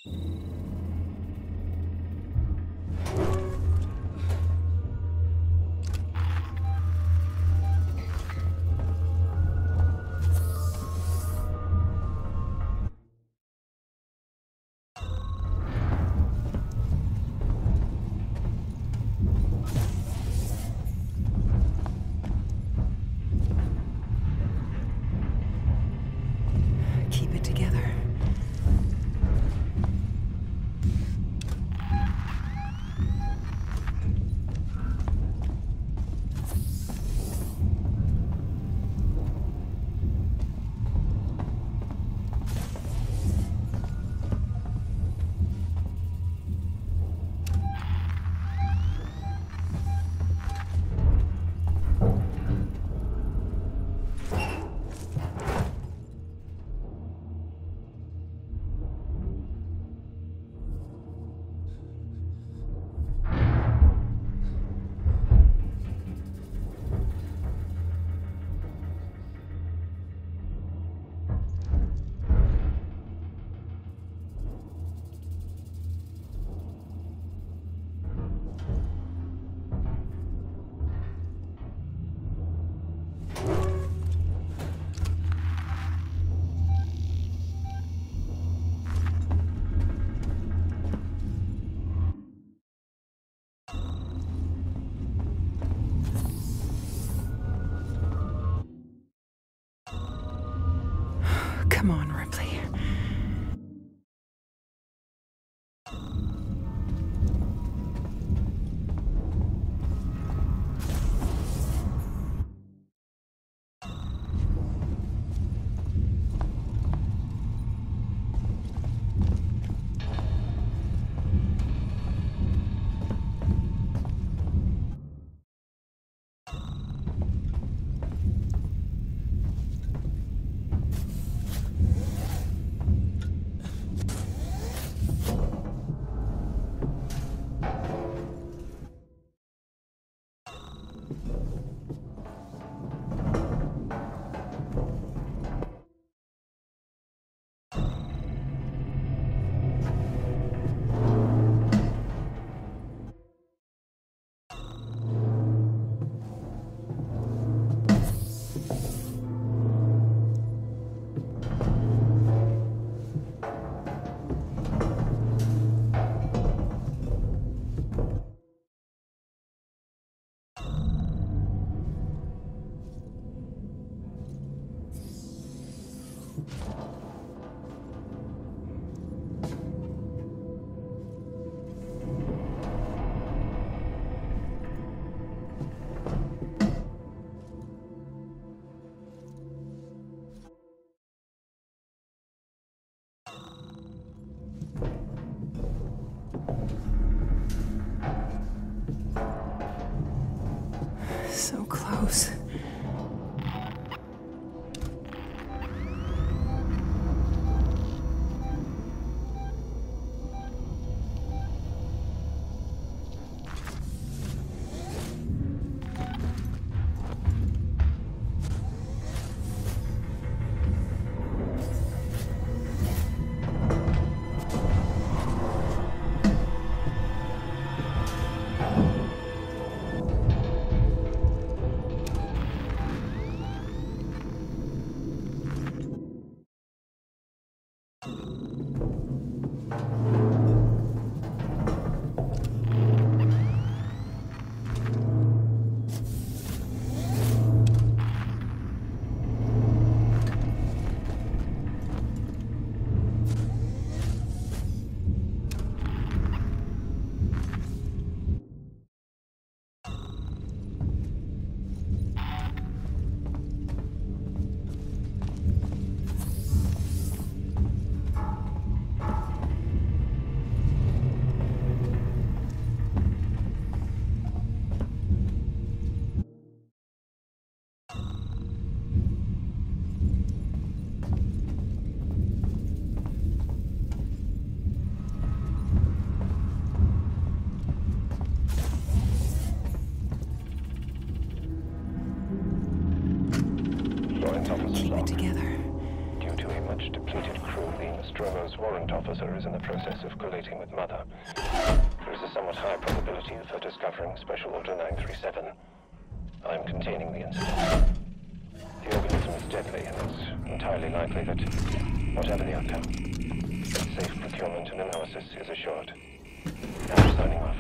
Keep it together. Come on, Ripley. So close. Keep it together. Due to a much depleted crew, the Nostromo's warrant officer is in the process of collating with Mother. There is a somewhat high probability of her discovering Special Order 937. I am containing the incident. The organism is deadly, and it's entirely likely that, whatever the outcome, safe procurement and analysis is assured. I'm signing off.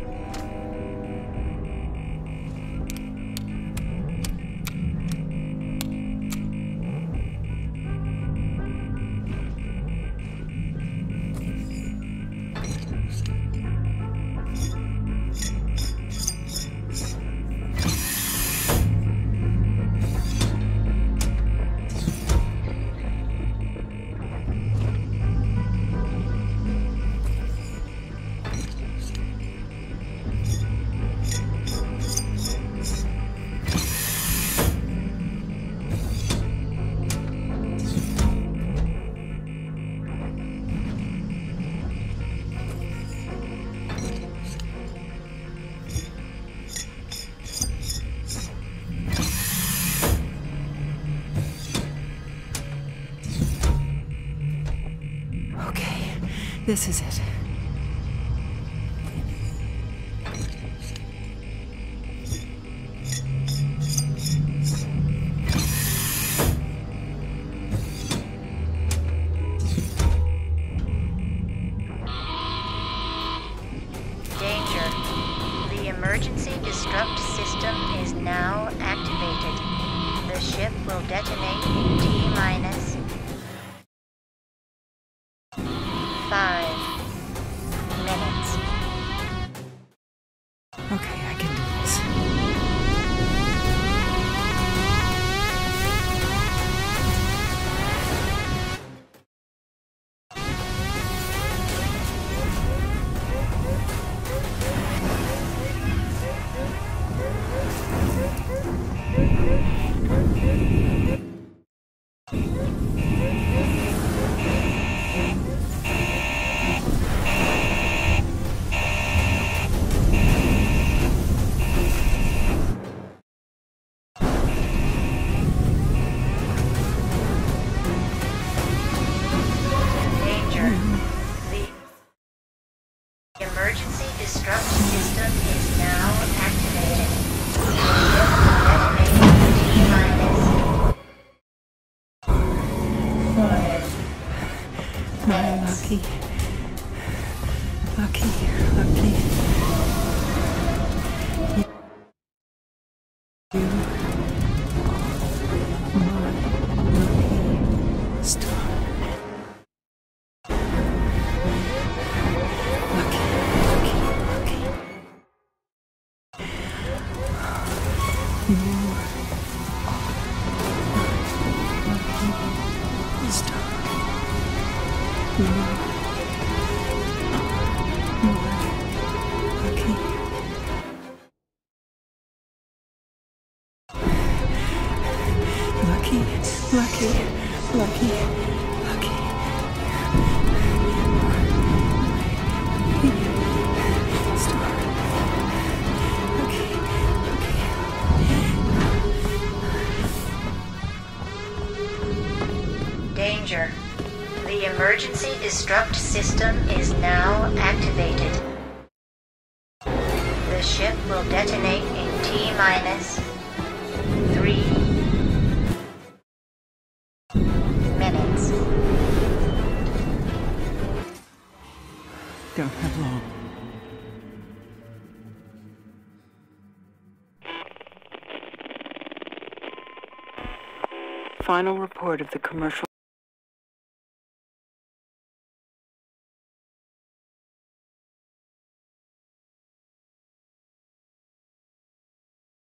This is it. Danger. The emergency disrupt system is now activated. The ship will detonate in T-minus 5 minutes. Okay, I can do this. The emergency disrupt system is now activated. Lucky. Lucky. Lucky. You are lucky star. Lucky. You are lucky star. You are lucky. Lucky. Star. Danger. The emergency disrupt system is now activated. The ship will detonate in T-minus 3 minutes. Don't have long. Final report of the commercial